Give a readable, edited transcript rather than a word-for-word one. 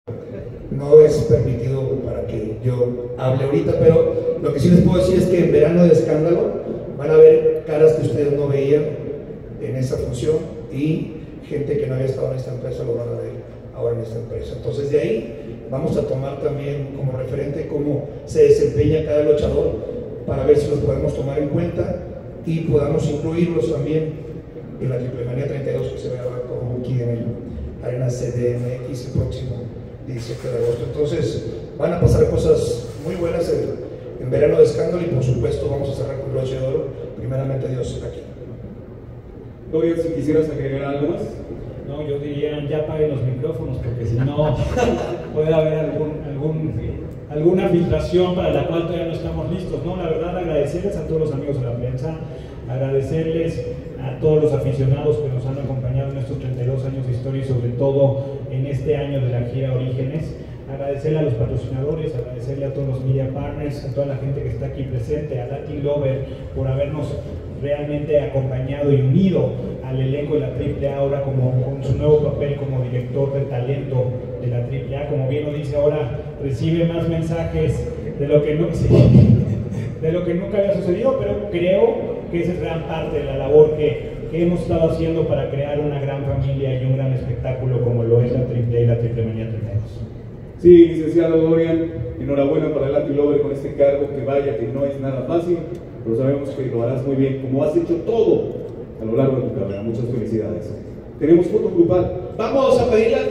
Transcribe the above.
No es permitido para que yo hable ahorita, pero lo que sí les puedo decir es que en Verano de Escándalo van a ver caras que ustedes no veían en esa función y gente que no había estado en esta empresa lo van a ver ahora en esta empresa. Entonces de ahí vamos a tomar también como referente cómo se desempeña cada luchador para ver si los podemos tomar en cuenta y podamos incluirlos también en la Triple Manía 32 que se va a llevar aquí en el Arena CDMX el próximo 17 de agosto. Entonces van a pasar cosas muy buenas en Verano de Escándalo y por supuesto vamos a cerrar con broche de oro, primeramente Dios aquí. Dorian, si quisieras agregar algo más. No, yo diría ya apaguen los micrófonos porque si no puede haber alguna filtración para la cual todavía no estamos listos, ¿no? La verdad, agradecerles a todos los amigos de la prensa, agradecerles a todos los aficionados que nos han acompañado en estos 32 años de historia y sobre todo en este año de la gira Orígenes. Agradecerle a los patrocinadores, agradecerle a todos los media partners, a toda la gente que está aquí presente, a Latin Lover por habernos realmente acompañado y unido al elenco de la AAA ahora con su nuevo papel como director de talento de la AAA. Como bien lo dice ahora, recibe más mensajes de lo que nunca había sucedido, pero creo que esa es gran parte de la labor que hemos estado haciendo para crear una gran familia y un gran espectáculo como lo es la AAA y la Triple Manía 32. Sí, licenciado Dorian, enhorabuena para Latin Lover con este cargo, que vaya que no es nada fácil, pero sabemos que lo harás muy bien, como has hecho todo a lo largo de tu carrera. Muchas felicidades. Tenemos foto grupal. Vamos a pedirle al